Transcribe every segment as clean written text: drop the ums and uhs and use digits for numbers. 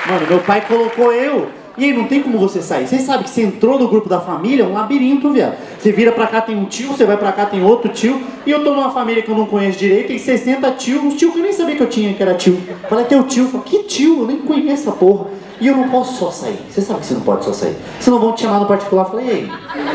Mano, meu pai colocou eu. E aí, não tem como você sair. Você sabe que você entrou no grupo da família, é um labirinto, viado. Você vira pra cá, tem um tio, você vai pra cá, tem outro tio. E eu tô numa família que eu não conheço direito, tem 60 tios, uns tios que eu nem sabia que eu tinha, que era tio. Falei, teu tio. Falei, que tio? Eu nem conheço essa porra. E eu não posso só sair. Você sabe que você não pode só sair. Senão vão te chamar no particular. Falei, ei.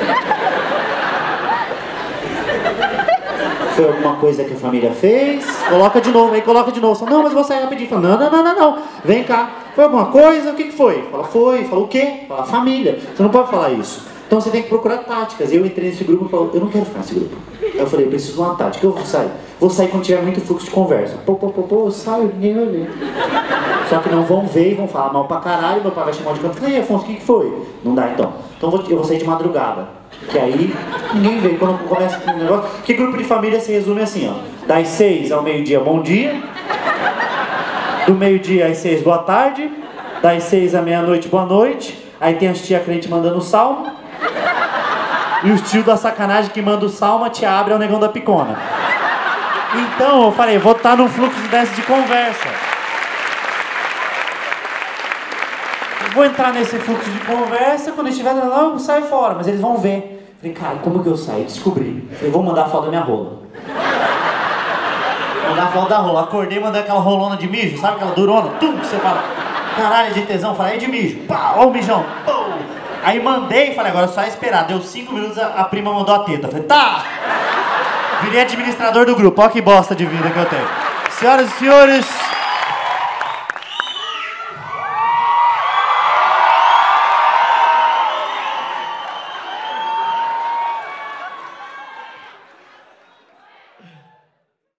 Foi alguma coisa que a família fez? Coloca de novo, aí coloca de novo. Fala, não, mas vou sair rapidinho. Fala, não. Vem cá. Foi alguma coisa? O que foi? Fala, foi. Fala, o quê? Fala, família. Você não pode falar isso. Então você tem que procurar táticas. Eu entrei nesse grupo e falei, eu não quero ficar nesse grupo. Aí eu falei, eu preciso de uma tática. Eu vou sair. Vou sair quando tiver muito fluxo de conversa. Eu saio, ninguém vai ver. Só que não vão ver e vão falar mal pra caralho. Meu pai vai chamar de canto. Falei, Afonso, o que foi? Não dá então. Então eu vou sair de madrugada. Que aí ninguém vê. Quando começa com um negócio. Que grupo de família se resume assim, ó. Das 6 ao meio-dia, bom dia. Do meio-dia às 6, boa tarde. Das 6 à meia-noite, boa noite. Aí tem as tia crente mandando salmo. E os tios da sacanagem que mandam o salmo, a tia abre é o negão da picona. Então eu falei, vou estar num fluxo desse de conversa. Vou entrar nesse fluxo de conversa, quando estiver lá, eu saio fora, mas eles vão ver. Falei, cara, como que eu saio? Descobri. Falei, vou mandar a foto da minha rola. Mandar a foto da rola. Acordei, mandei aquela rolona de mijo, sabe aquela durona? Tum, que você fala, caralho, de tesão. Falei, é de mijo. Pá, ó o mijão. Pum. Aí mandei, falei, agora é só esperar. Deu 5 minutos, a prima mandou a teta. Falei, tá! Virei administrador do grupo, ó que bosta de vida que eu tenho. Senhoras e senhores...